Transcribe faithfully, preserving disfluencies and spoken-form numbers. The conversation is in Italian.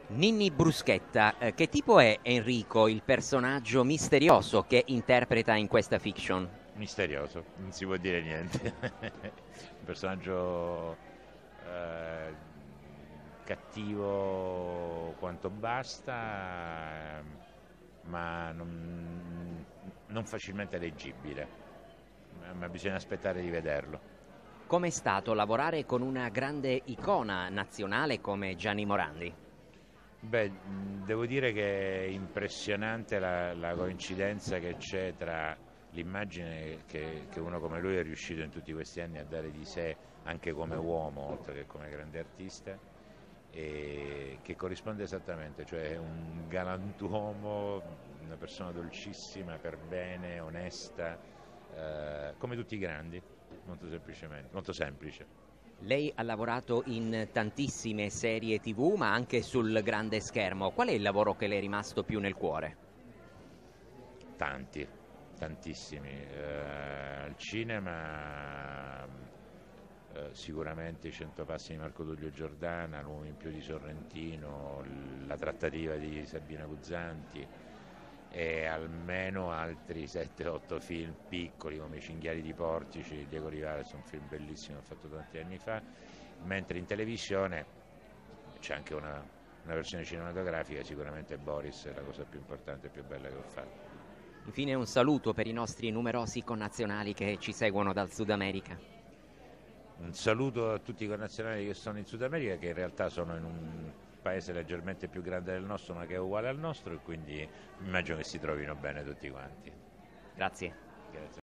Ninni Bruschetta, eh, che tipo è Enrico, il personaggio misterioso che interpreta in questa fiction? Misterioso, non si può dire niente. Un personaggio eh, cattivo quanto basta, ma non, non facilmente leggibile. Ma bisogna aspettare di vederlo. Com'è stato lavorare con una grande icona nazionale come Gianni Morandi? Beh, mh, devo dire che è impressionante la, la coincidenza che c'è tra l'immagine che, che uno come lui è riuscito in tutti questi anni a dare di sé anche come uomo, oltre che come grande artista, e che corrisponde esattamente, cioè un galantuomo, una persona dolcissima, per bene, onesta, eh, come tutti i grandi, molto semplicemente, molto semplice. Lei ha lavorato in tantissime serie T V, ma anche sul grande schermo. Qual è il lavoro che le è rimasto più nel cuore? Tanti, tantissimi. Eh, al cinema eh, sicuramente I Cento passi di Marco Tullio Giordana, L'uomo in più di Sorrentino, l- La trattativa di Sabina Guzzanti e almeno altri sette otto film piccoli come I cinghiali di Portici, Diego Rivales, un film bellissimo, ho fatto tanti anni fa, mentre in televisione c'è anche una, una versione cinematografica, sicuramente Boris è la cosa più importante e più bella che ho fatto. Infine un saluto per i nostri numerosi connazionali che ci seguono dal Sud America. Un saluto a tutti i connazionali che sono in Sud America, che in realtà sono in un paese leggermente più grande del nostro, ma che è uguale al nostro, e quindi immagino che si trovino bene tutti quanti. Grazie. Grazie.